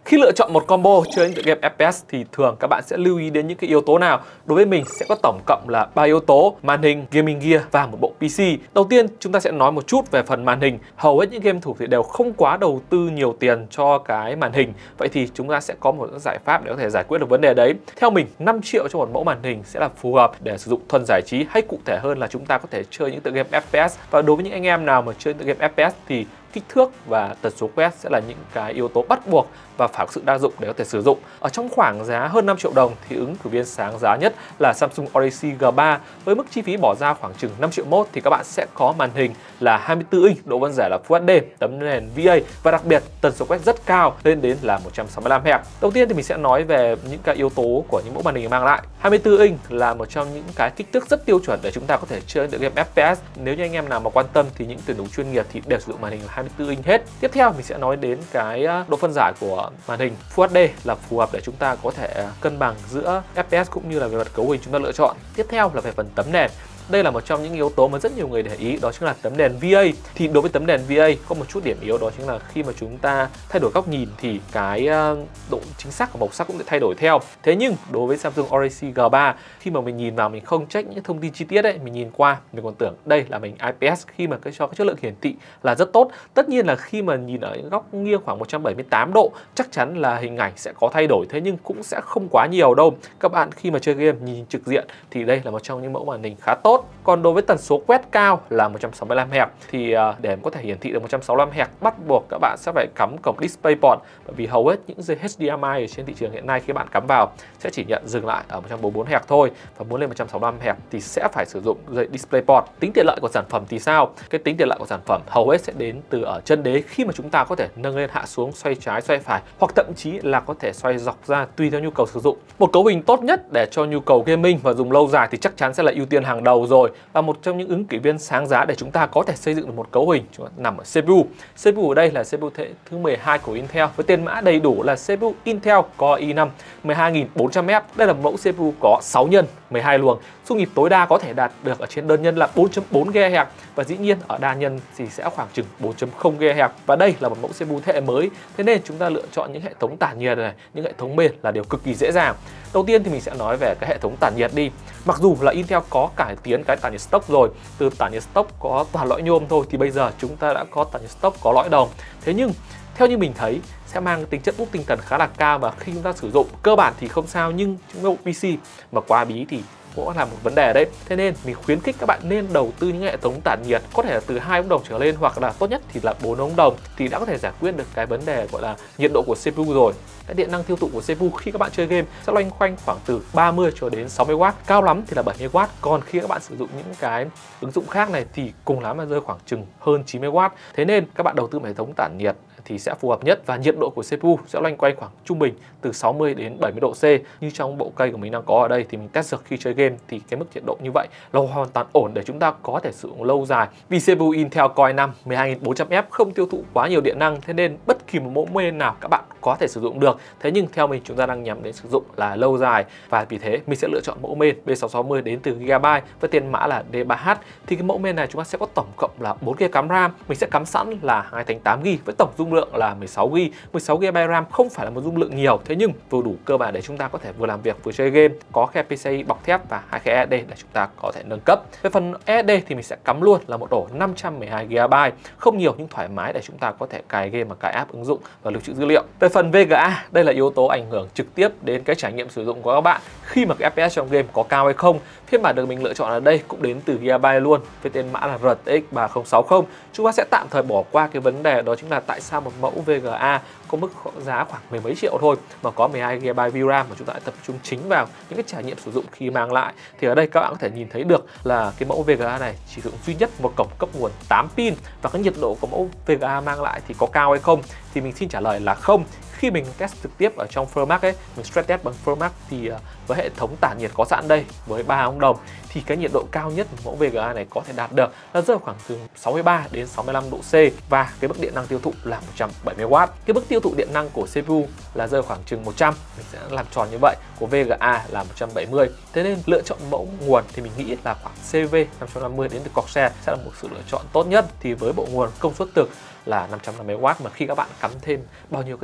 Khi lựa chọn một combo chơi những tựa game FPS thì thường các bạn sẽ lưu ý đến những cái yếu tố nào? Đối với mình sẽ có tổng cộng là 3 yếu tố: màn hình, gaming gear và một bộ PC. Đầu tiên chúng ta sẽ nói một chút về phần màn hình. Hầu hết những game thủ thì đều không quá đầu tư nhiều tiền cho cái màn hình. Vậy thì chúng ta sẽ có một giải pháp để có thể giải quyết được vấn đề đấy. Theo mình, 5 triệu cho một mẫu màn hình sẽ là phù hợp để sử dụng thuần giải trí, hay cụ thể hơn là chúng ta có thể chơi những tựa game FPS. Và đối với những anh em nào mà chơi tựa game FPS thì kích thước và tần số quét sẽ là những cái yếu tố bắt buộc và phải có sự đa dụng để có thể sử dụng. Ở trong khoảng giá hơn 5 triệu đồng thì ứng cử viên sáng giá nhất là Samsung Odyssey G3. Với mức chi phí bỏ ra khoảng chừng 5 triệu mốt thì các bạn sẽ có màn hình là 24 inch, độ phân giải là Full HD, tấm nền VA và đặc biệt tần số quét rất cao lên đến là 165 Hz. Đầu tiên thì mình sẽ nói về những cái yếu tố của những mẫu màn hình mang lại. 24 inch là một trong những cái kích thước rất tiêu chuẩn để chúng ta có thể chơi những game FPS. Nếu như anh em nào mà quan tâm thì những tuyển thủ chuyên nghiệp thì đều sử dụng màn hình là 24 inch hết. Tiếp theo mình sẽ nói đến cái độ phân giải của màn hình. Full HD là phù hợp để chúng ta có thể cân bằng giữa FPS cũng như là về mặt cấu hình chúng ta lựa chọn. Tiếp theo là về phần tấm nền. Đây là một trong những yếu tố mà rất nhiều người để ý, đó chính là tấm nền VA. Thì đối với tấm nền VA có một chút điểm yếu, đó chính là khi mà chúng ta thay đổi góc nhìn thì cái độ chính xác của màu sắc cũng sẽ thay đổi theo. Thế nhưng đối với Samsung Odyssey G3, khi mà mình nhìn vào mình không check những thông tin chi tiết ấy, mình nhìn qua mình còn tưởng đây là mình IPS khi mà cho cái chất lượng hiển thị là rất tốt. Tất nhiên là khi mà nhìn ở những góc nghiêng khoảng 178 độ chắc chắn là hình ảnh sẽ có thay đổi, thế nhưng cũng sẽ không quá nhiều đâu. Các bạn khi mà chơi game nhìn trực diện thì đây là một trong những mẫu màn hình khá tốt. Còn đối với tần số quét cao là 165 Hz thì để có thể hiển thị được 165 Hz bắt buộc các bạn sẽ phải cắm cổng DisplayPort, bởi vì hầu hết những dây HDMI ở trên thị trường hiện nay khi bạn cắm vào sẽ chỉ nhận dừng lại ở 144 Hz thôi, và muốn lên 165 Hz thì sẽ phải sử dụng dây DisplayPort. Tính tiện lợi của sản phẩm thì sao? Cái tính tiện lợi của sản phẩm hầu hết sẽ đến từ ở chân đế, khi mà chúng ta có thể nâng lên hạ xuống, xoay trái xoay phải, hoặc thậm chí là có thể xoay dọc ra tùy theo nhu cầu sử dụng. Một cấu hình tốt nhất để cho nhu cầu gaming và dùng lâu dài thì chắc chắn sẽ là ưu tiên hàng đầu rồi. Và một trong những ứng cử viên sáng giá để chúng ta có thể xây dựng được một cấu hình nằm ở CPU. CPU ở đây là CPU thế thứ 12 của Intel với tên mã đầy đủ là CPU Intel Core i5 12400F. Đây là một mẫu CPU có 6 nhân 12 luồng, xung nhịp tối đa có thể đạt được ở trên đơn nhân là 4.4 GHz và dĩ nhiên ở đa nhân thì sẽ khoảng chừng 4.0 GHz. Và đây là một mẫu CPU thế hệ mới, thế nên chúng ta lựa chọn những hệ thống tản nhiệt này, những hệ thống mềm là điều cực kỳ dễ dàng. Đầu tiên thì mình sẽ nói về cái hệ thống tản nhiệt đi. Mặc dù là Intel có cải tiến cái tản nhiệt stock rồi, từ tản nhiệt stock có toàn lõi nhôm thôi thì bây giờ chúng ta đã có tản nhiệt stock có lõi đồng. Thế nhưng theo như mình thấy sẽ mang tính chất bút tinh thần khá là cao, và khi chúng ta sử dụng cơ bản thì không sao, nhưng chúng ta PC mà quá bí thì cũng là một vấn đề đấy. Thế nên mình khuyến khích các bạn nên đầu tư những hệ thống tản nhiệt có thể là từ 2 ống đồng trở lên, hoặc là tốt nhất thì là 4 ống đồng, thì đã có thể giải quyết được cái vấn đề gọi là nhiệt độ của CPU rồi. Cái điện năng tiêu thụ của CPU khi các bạn chơi game sẽ loanh quanh khoảng từ 30 cho đến 60W, cao lắm thì là 70W. Còn khi các bạn sử dụng những cái ứng dụng khác này thì cùng lắm là rơi khoảng chừng hơn 90W. Thế nên các bạn đầu tư một hệ thống tản nhiệt thì sẽ phù hợp nhất, và nhiệt độ của CPU sẽ loanh quanh khoảng trung bình từ 60 đến 70 độ C. Như trong bộ cây của mình đang có ở đây thì mình test được khi chơi game thì cái mức nhiệt độ như vậy là hoàn toàn ổn để chúng ta có thể sử dụng lâu dài. Vì CPU Intel Core i5 12400F không tiêu thụ quá nhiều điện năng, thế nên bất kỳ một mẫu main nào các bạn có thể sử dụng được. Thế nhưng theo mình chúng ta đang nhắm đến sử dụng là lâu dài, và vì thế mình sẽ lựa chọn mẫu main B660 đến từ Gigabyte với tên mã là D3H. Thì cái mẫu main này chúng ta sẽ có tổng cộng là 4GB cắm RAM. Mình sẽ cắm sẵn là 2/8GB với tổng dung lượng là 16GB. 16GB RAM không phải là một dung lượng nhiều, thế nhưng vừa đủ cơ bản để chúng ta có thể vừa làm việc vừa chơi game. Có khe PCI bọc thép và 2 khe SSD để chúng ta có thể nâng cấp. Về phần SSD thì mình sẽ cắm luôn là một ổ 512GB, không nhiều nhưng thoải mái để chúng ta có thể cài game và cài app ứng dụng và lưu trữ dữ liệu. Về phần VGA, đây là yếu tố ảnh hưởng trực tiếp đến cái trải nghiệm sử dụng của các bạn khi mà cái FPS trong game có cao hay không. Phiên bản được mình lựa chọn ở đây cũng đến từ Gigabyte luôn với tên mã là RTX 3060. Chúng ta sẽ tạm thời bỏ qua cái vấn đề đó chính là tại sao một mẫu VGA có mức giá khoảng mười mấy triệu thôi mà có 12GB VRAM, mà chúng ta lại tập trung chính vào những cái trải nghiệm sử dụng khi mang lại. Thì ở đây các bạn có thể nhìn thấy được là cái mẫu VGA này chỉ sử dụng duy nhất một cổng cấp nguồn 8 pin, và cái nhiệt độ của mẫu VGA mang lại thì có cao hay không thì mình xin trả lời là không. Khi mình test trực tiếp ở trong Firmax ấy, mình stress test bằng Firmax thì với hệ thống tản nhiệt có sẵn đây với 3 ống đồng thì cái nhiệt độ cao nhất mẫu VGA này có thể đạt được là rơi khoảng từ 63 đến 65 độ C, và cái mức điện năng tiêu thụ là 170W. Cái mức tiêu thụ điện năng của CPU là rơi khoảng chừng 100, mình sẽ làm tròn như vậy, của VGA là 170. Thế nên lựa chọn mẫu nguồn thì mình nghĩ là khoảng CV550 đến từ Corsair sẽ là một sự lựa chọn tốt nhất. Thì với bộ nguồn công suất thực là 550W, mà khi các bạn cắm thêm bao nhiêu cái thiết bị ngoại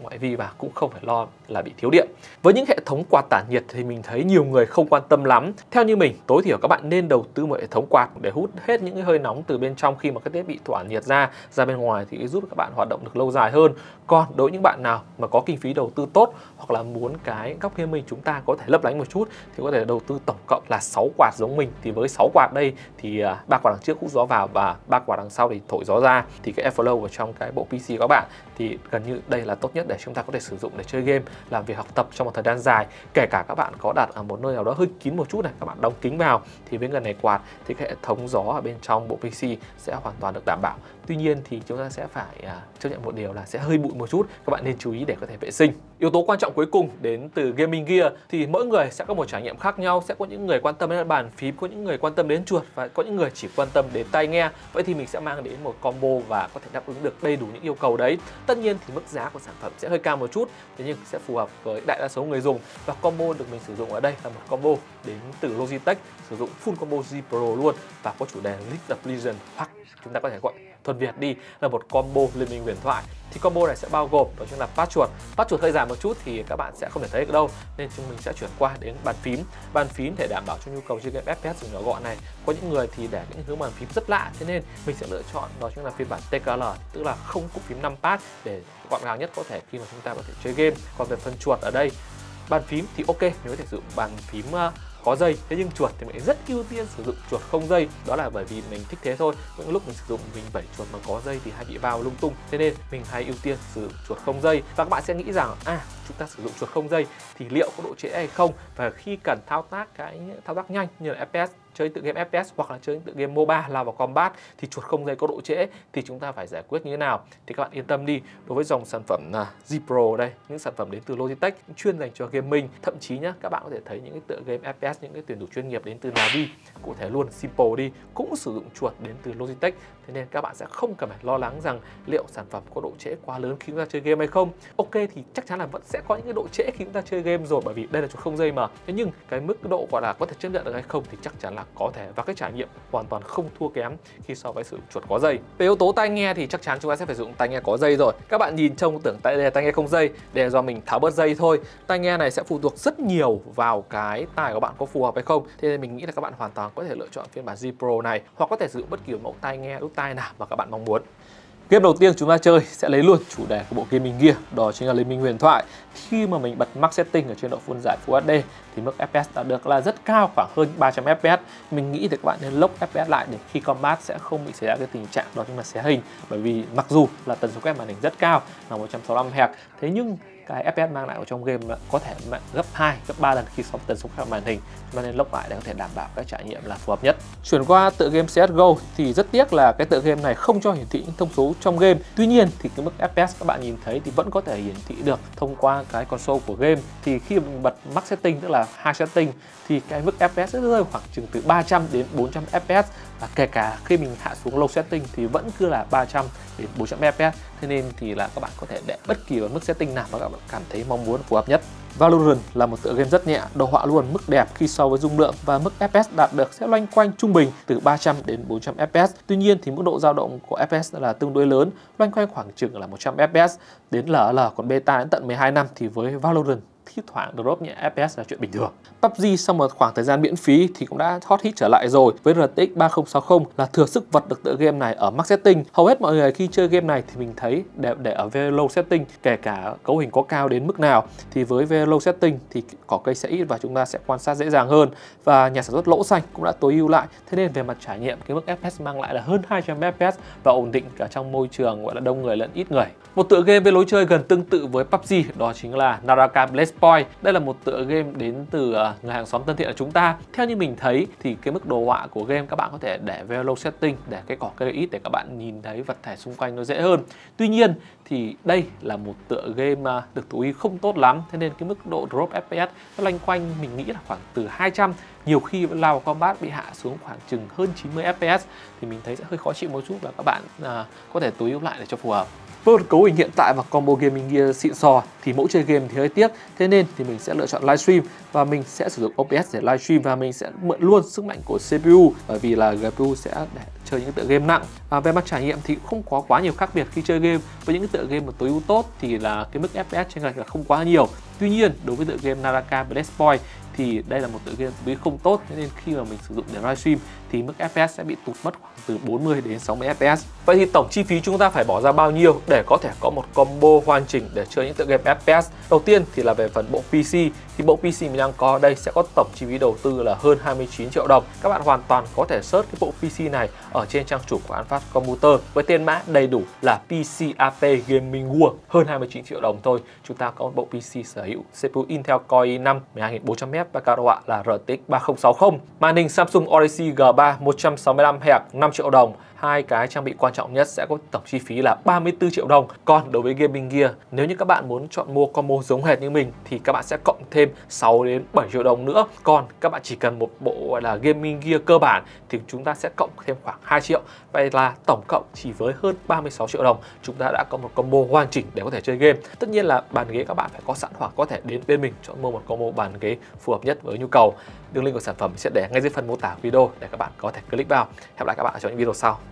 ngoại vi và cũng không phải lo là bị thiếu điện. Với những hệ thống quạt tản nhiệt thì mình thấy nhiều người không quan tâm lắm. Theo như mình, tối thiểu các bạn nên đầu tư một hệ thống quạt để hút hết những cái hơi nóng từ bên trong khi mà cái thiết bị tỏa nhiệt ra bên ngoài thì giúp các bạn hoạt động được lâu dài hơn. Còn đối với những bạn nào mà có kinh phí đầu tư tốt hoặc là muốn cái góc gaming chúng ta có thể lấp lánh một chút thì có thể đầu tư tổng cộng là 6 quạt giống mình. Thì với 6 quạt đây thì 3 quạt đằng trước hút gió vào và 3 quạt đằng sau thì thổi gió ra, thì cái airflow ở trong cái bộ PC của các bạn thì gần như đây là tốt nhất để chúng ta có thể sử dụng để chơi game, làm việc, học tập trong một thời gian dài. Kể cả các bạn có đặt ở một nơi nào đó hơi kín một chút này, các bạn đóng kính vào thì với gần này quạt thì cái hệ thống gió ở bên trong bộ PC sẽ hoàn toàn được đảm bảo. Tuy nhiên thì chúng ta sẽ phải chấp nhận một điều là sẽ hơi bụi một chút, các bạn nên chú ý để có thể vệ sinh. Yếu tố quan trọng cuối cùng đến từ gaming gear thì mỗi người sẽ có một trải nghiệm khác nhau. Sẽ có những người quan tâm đến bàn phím, có những người quan tâm đến chuột và có những người chỉ quan tâm đến tai nghe. Vậy thì mình sẽ mang đến một combo và có thể đáp ứng được đầy đủ những yêu cầu đấy. Tất nhiên thì mức giá của sản phẩm sẽ hơi cao một chút, thế nhưng sẽ phù hợp với đại đa số người dùng. Và combo được mình sử dụng ở đây là một combo đến từ Logitech, sử dụng full combo G Pro luôn và có chủ đề League of Legends, hoặc chúng ta có thể gọi thuần Việt đi là một combo Liên minh huyền thoại. Thì combo này sẽ bao gồm đó chính là pad chuột hơi dài một chút thì các bạn sẽ không thể thấy được đâu, nên chúng mình sẽ chuyển qua đến bàn phím để đảm bảo cho nhu cầu chơi game FPS dùng nhỏ gọn này. Có những người thì để những hướng bàn phím rất lạ, thế nên mình sẽ lựa chọn đó chính là phiên bản TKL, tức là không cụm phím 5 pad để gọn gàng nhất có thể khi mà chúng ta có thể chơi game. Còn về phần chuột ở đây, bàn phím thì ok, mình có thể sử dụng bàn phím có dây, thế nhưng chuột thì mình rất ưu tiên sử dụng chuột không dây, đó là bởi vì mình thích thế thôi. Những lúc mình sử dụng mình vẩy chuột mà có dây thì hay bị vào lung tung, thế nên mình hay ưu tiên sử dụng chuột không dây. Và các bạn sẽ nghĩ rằng chúng ta sử dụng chuột không dây thì liệu có độ trễ hay không, và khi cần thao tác nhanh như là FPS, chơi tự game FPS hoặc là chơi tự game MOBA lao vào combat thì chuột không dây có độ trễ thì chúng ta phải giải quyết như thế nào. Thì các bạn yên tâm đi, đối với dòng sản phẩm G Pro đây, những sản phẩm đến từ Logitech chuyên dành cho gaming, thậm chí nhá, các bạn có thể thấy những cái tựa game FPS, những cái tuyển thủ chuyên nghiệp đến từ Navi, cụ thể luôn Simple đi, cũng sử dụng chuột đến từ Logitech. Thế nên các bạn sẽ không cần phải lo lắng rằng liệu sản phẩm có độ trễ quá lớn khi chúng ta chơi game hay không. Ok, thì chắc chắn là vẫn sẽ có những cái độ trễ khi chúng ta chơi game rồi, bởi vì đây là chuột không dây mà. Thế nhưng cái mức độ gọi là có thể chấp nhận được hay không thì chắc chắn là có thể, và cái trải nghiệm hoàn toàn không thua kém khi so với sử dụng chuột có dây. Về yếu tố tai nghe thì chắc chắn chúng ta sẽ phải sử dụng tai nghe có dây rồi. Các bạn nhìn trông tưởng đây là tai nghe không dây, để do mình tháo bớt dây thôi. Tai nghe này sẽ phụ thuộc rất nhiều vào cái tai của bạn có phù hợp hay không. Thế nên mình nghĩ là các bạn hoàn toàn có thể lựa chọn phiên bản G Pro này, hoặc có thể sử dụng bất kỳ mẫu tai nghe đúc tai nào mà các bạn mong muốn. Game đầu tiên chúng ta chơi sẽ lấy luôn chủ đề của bộ gaming gear, đó chính là Liên minh huyền thoại. Khi mà mình bật max setting ở trên độ full giải Full HD thì mức FPS đạt được là rất cao, khoảng hơn 300 FPS. Mình nghĩ thì các bạn nên lock FPS lại để khi combat sẽ không bị xảy ra cái tình trạng đó chính là xé hình, bởi vì mặc dù là tần số quét màn hình rất cao là 165 Hz, thế nhưng cái FPS mang lại ở trong game có thể gấp 2, gấp 3 lần khi so với tần số quét màn hình, cho nên lock lại để có thể đảm bảo cái trải nghiệm là phù hợp nhất. Chuyển qua tựa game CSGO thì rất tiếc là cái tựa game này không cho hiển thị những thông số trong game. Tuy nhiên thì cái mức FPS các bạn nhìn thấy thì vẫn có thể hiển thị được thông qua cái console của game. Thì khi mình bật max setting, tức là high setting, thì cái mức FPS sẽ rơi khoảng chừng từ 300 đến 400 FPS, và kể cả khi mình hạ xuống low setting thì vẫn cứ là 300 đến 400 FPS. Thế nên thì là các bạn có thể để bất kỳ mức setting nào mà các bạn cảm thấy mong muốn phù hợp nhất. Valorant là một tựa game rất nhẹ, đồ họa luôn mức đẹp khi so với dung lượng, và mức FPS đạt được sẽ loanh quanh trung bình từ 300 đến 400 FPS. Tuy nhiên thì mức độ dao động của FPS là tương đối lớn, loanh quanh khoảng chừng là 100 FPS đến LL, còn beta đến tận 12 năm thì với Valorant thi thoảng drop nhẹ FPS là chuyện bình thường. PUBG sau một khoảng thời gian miễn phí thì cũng đã hot hit trở lại rồi, với RTX 3060 là thừa sức vật được tựa game này ở max setting. Hầu hết mọi người khi chơi game này thì mình thấy để ở very low setting, kể cả cấu hình có cao đến mức nào thì với very low setting thì cỏ cây sẽ ít và chúng ta sẽ quan sát dễ dàng hơn, và nhà sản xuất lỗ xanh cũng đã tối ưu lại. Thế nên về mặt trải nghiệm, cái mức FPS mang lại là hơn 200 FPS và ổn định cả trong môi trường gọi là đông người lẫn ít người. Một tựa game với lối chơi gần tương tự với PUBG đó chính là Naraka Blaze Point. Đây là một tựa game đến từ người hàng xóm thân thiện của chúng ta. Theo như mình thấy thì cái mức đồ họa của game các bạn có thể để very low setting, để cái cỏ cây ít để các bạn nhìn thấy vật thể xung quanh nó dễ hơn. Tuy nhiên thì đây là một tựa game được tối ưu không tốt lắm, thế nên cái mức độ drop FPS nó loanh quanh mình nghĩ là khoảng từ 200, nhiều khi lao vào combat bị hạ xuống khoảng chừng hơn 90 FPS thì mình thấy sẽ hơi khó chịu một chút, và các bạn có thể tối ưu lại để cho phù hợp. Với một cấu hình hiện tại và combo gaming gear xịn sò thì mẫu chơi game thì hơi tiếc, thế nên thì mình sẽ lựa chọn livestream và mình sẽ sử dụng OBS để livestream, và mình sẽ mượn luôn sức mạnh của CPU, bởi vì là GPU sẽ để chơi những tựa game nặng. Về mặt trải nghiệm thì không có quá nhiều khác biệt khi chơi game. Với những tựa game mà tối ưu tốt thì là cái mức FPS chênh lệch là không quá nhiều. Tuy nhiên đối với tựa game Naraka Blade thì đây là một tựa game tối không tốt, nên khi mà mình sử dụng để livestream thì mức FPS sẽ bị tụt mất khoảng từ 40 đến 60 FPS. Vậy thì tổng chi phí chúng ta phải bỏ ra bao nhiêu để có thể có một combo hoàn chỉnh để chơi những tựa game FPS? Đầu tiên thì là về phần bộ PC, thì bộ PC mình đang có ở đây sẽ có tổng chi phí đầu tư là hơn 29 triệu đồng. Các bạn hoàn toàn có thể search cái bộ PC này ở trên trang chủ của Anfast Computer với tên mã đầy đủ là PC AP Gaming World, hơn 29 triệu đồng thôi. Chúng ta có một bộ PC sở hữu CPU Intel Core i5 12400F và card họa là RTX 3060. Màn hình Samsung Odyssey G3 165 Hz 5 triệu đồng. Hai cái trang bị quan trọng nhất sẽ có tổng chi phí là 34 triệu đồng. Còn đối với Gaming Gear, nếu như các bạn muốn chọn mua combo giống hệt như mình thì các bạn sẽ cộng thêm 6 đến 7 triệu đồng nữa. Còn các bạn chỉ cần một bộ gọi là Gaming Gear cơ bản thì chúng ta sẽ cộng thêm khoảng 2 triệu. Vậy là tổng cộng chỉ với hơn 36 triệu đồng chúng ta đã có một combo hoàn chỉnh để có thể chơi game. Tất nhiên là bàn ghế các bạn phải có sẵn hoặc có thể đến bên mình chọn mua một combo bàn ghế phù hợp nhất với nhu cầu. Đường link của sản phẩm sẽ để ngay dưới phần mô tả video để các bạn có thể click vào. Hẹn gặp lại các bạn ở trong những video sau.